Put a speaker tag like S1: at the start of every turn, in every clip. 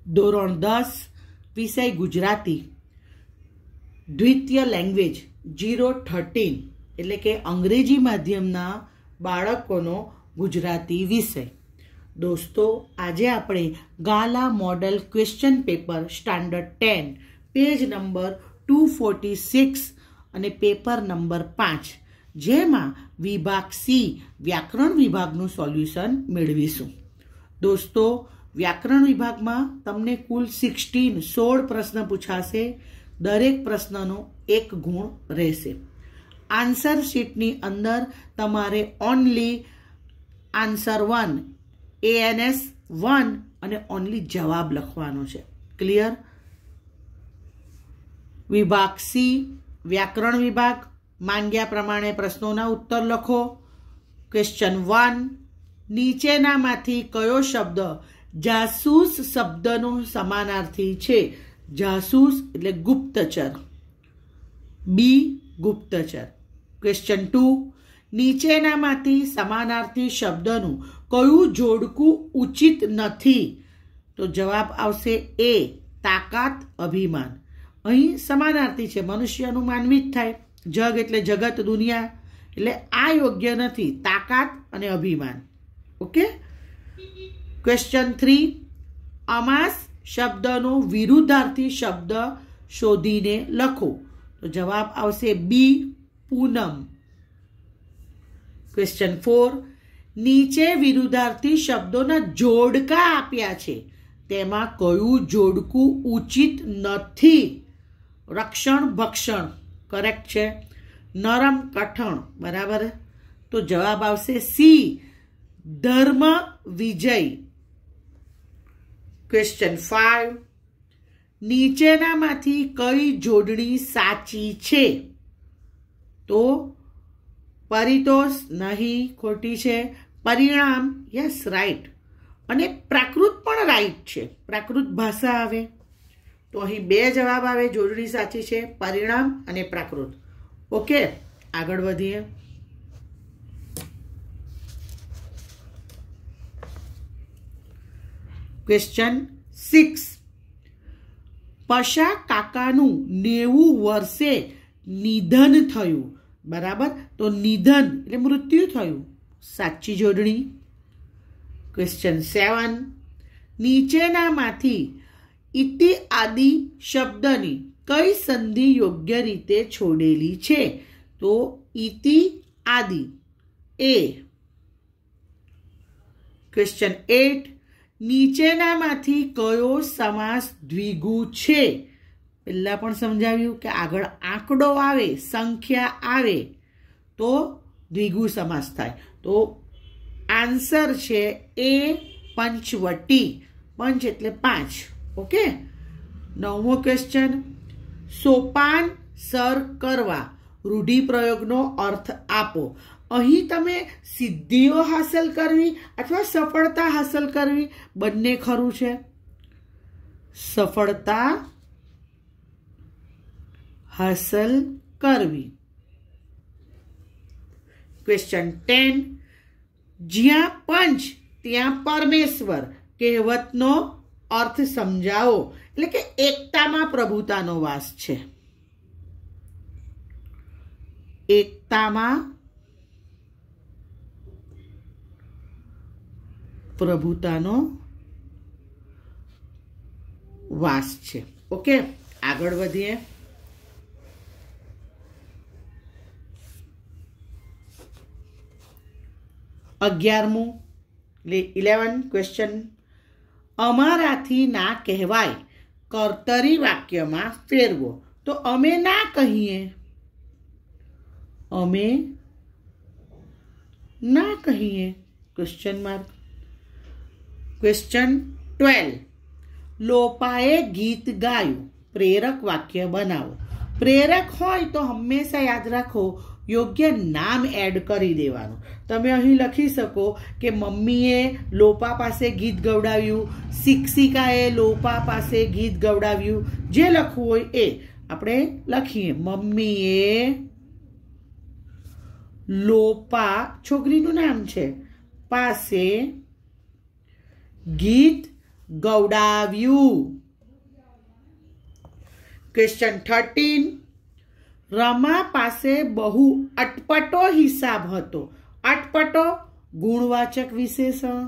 S1: ધોરણ 10 વિષય ગુજરાતી દ્વિતીય લેંગ્વેજ 013 એટલે કે અંગ્રેજી માધ્યમના બાળકોનો ગુજરાતી વિષય। દોસ્તો, આજે આપણે Gala model question paper standard 10 page number 246 અને પેપર નંબર 5 જેમાં વિભાગ સી વ્યાકરણ વિભાગનું સોલ્યુશન મેળવીશું। દોસ્તો, વ્યાકરણ વિભાગમાં તમને કુલ 16 પ્રશ્ન પૂછાશે। દરેક પ્રશ્નનો 1 ગુણ રહેશે। આન્સર શીટની અંદર તમારે ઓનલી આન્સર 1 ANS 1 અને ઓનલી જવાબ લખવાનો છે। ક્લિયર? વિભાગ સી વ્યાકરણ વિભાગ માંગ્યા પ્રમાણે પ્રશ્નોના ઉત્તર લખો। ક્વેશ્ચન 1, નીચેનામાંથી કયો શબ્દ જાસૂસ શબ્દનો સમાનાર્થી છે? જાસૂસ એટલે ગુપ્તચર, બી ગુપ્તચર। ક્વેશ્ચન 2, નીચેનામાંથી સમાનાર્થી શબ્દનું કયું જોડકું ઉચિત નથી? તો જવાબ આવશે એ તાકાત અભિમાન। અહીં સમાનાર્થી છે, મનુષ્યનું માનવી જ થાય, જગ એટલે જગત દુનિયા, એટલે આ યોગ્ય નથી, તાકાત અને અભિમાન। ઓકે। ક્વેશ્ચન 3, અમાસ શબ્દનો વિરુદ્ધાર્થી શબ્દ શોધીને લખો। તો જવાબ આવશે બી પૂનમ। ક્વેશ્ચન 4, નીચે વિરુદ્ધાર્થી શબ્દોના જોડકા આપ્યા છે, તેમાં કયું જોડકું ઉચિત નથી? રક્ષણ ભક્ષણ કરેક્ટ છે, નરમ કઠણ બરાબર, તો જવાબ આવશે સી ધર્મ વિજય। ક્વેશ્ચન 5, નીચેનામાંથી કઈ જોડણી સાચી છે? તો પરિતોષ નહીં, ખોટી છે, પરિણામ યસ રાઈટ, અને પ્રાકૃત પણ રાઈટ છે, પ્રાકૃત ભાષા આવે, તો અહીં 2 જવાબ આવે, જોડણી સાચી છે, પરિણામ અને પ્રાકૃત। ઓકે, આગળ વધીએ। ક્વેશ્ચન 6, પશા કાકાનું 90 વર્ષે નિધન થયું, બરાબર, તો નિધન એટલે મૃત્યુ થયું, સાચી જોડણી। ક્વેશ્ચન 7, નીચેનામાંથી ઇતિ આદિ શબ્દની કઈ સંધિ યોગ્ય રીતે છોડેલી છે? તો ઇતિ આદિ એ। ક્વેશ્ચન 8, નીચેનામાંથી કયો સમાસ દ્વિગુ છે? પહેલા પણ સમજાવ્યું કે આગળ આંકડો આવે, સંખ્યા આવે તો દ્વિગુ સમાસ થાય, તો આન્સર છે એ પંચવટી, પંચ એટલે 5। ઓકે। 9મો ક્વેશ્ચન, સોપાન સર કરવા રૂઢિપ્રયોગનો અર્થ આપો। અહીં તમે સિદ્ધિઓ હાંસલ કરવી અથવા સફળતા હાંસલ કરવી બંને ખરું છે, સફળતા હાંસલ કરવી। ક્વેશ્ચન 10, જ્યાં પંચ ત્યાં પરમેશ્વર કહેવતનો અર્થ સમજાવો, એટલે કે એકતામાં પ્રભુતાનો વાસ છે, એકતામાં પ્રભુતાનો વાસ છે। ઓકે, આગળ વધીએ। 11મું એટલે 11 ક્વેશ્ચન, અમારાથી ના કહેવાય કર્તરી વાક્યમાં ફેરવો। તો અમે ના કહીએ, અમે ના કહીએ, ક્વેશ્ચન માર્ક। ક્વેશ્ચન 12, લોપાએ ગીત ગાયું, પ્રેરક વાક્ય બનાવો। પ્રેરક હોય તો હંમેશા યાદ રાખો યોગ્ય નામ એડ કરી દેવાનું। તમે અહીં લખી શકો કે મમ્મીએ લોપા પાસે ગીત ગવડાવ્યું, શિક્ષિકાએ લોપા પાસે ગીત ગવડાવ્યું, જે લખવું હોય એ આપણે લખીએ। મમ્મીએ લોપા છોકરીનું નામ છે પાસે ગીત ગૌડાવ્યું. ક્વેશ્ચન 13. રમા પાસે બહુ અટપટો હિસાબ હતો. અટપટો ગુણવાચક વિશેષણ.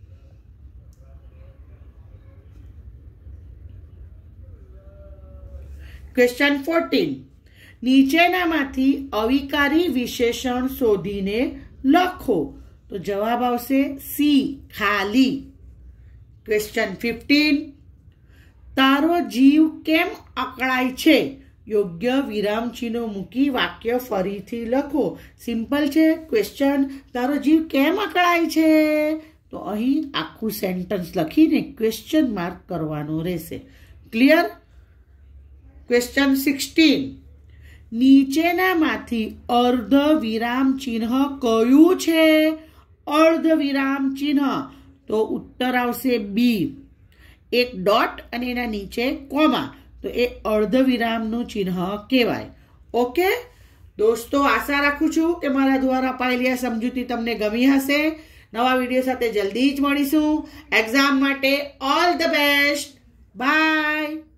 S1: ક્વેશ્ચન 14. નીચેનામાંથી અવિકારી વિશેષણ શોધીને લખો. તો જવાબ આવશે સી, ખાલી. ક્વેશ્ચન 15. તારો જીવ કેમ અકળાય છે? યોગ્ય વિરામચિહ્નો મૂકી વાક્ય ફરીથી લખો. સિમ્પલ છે ક્વેશ્ચન. તારો જીવ કેમ અકળાય છે? તો અહીં આખું સેન્ટેન્સ લખીને ક્વેશ્ચન માર્ક કરવાનો રહેશે. ક્લિયર? ક્વેશ્ચન 16. નીચેનામાંથી અર્ધ વિરામ ચિહ્ન કયું છે? અર્ધ વિરામ ચિહ્ન. તો ઉત્તર આવશે બી. એક ડોટ અને એના નીચે કોમા, તો એ અર્ધ વિરામનું ચિહ્ન કહેવાય. ઓકે દોસ્તો, આશા રાખું છું કે મારા દ્વારા અપાયેલી આ સમજૂતી તમને ગમી હશે. નવા વિડીયો સાથે જલ્દી જ મળીશું. એક્ઝામ માટે ઓલ ધ બેસ્ટ. બાય.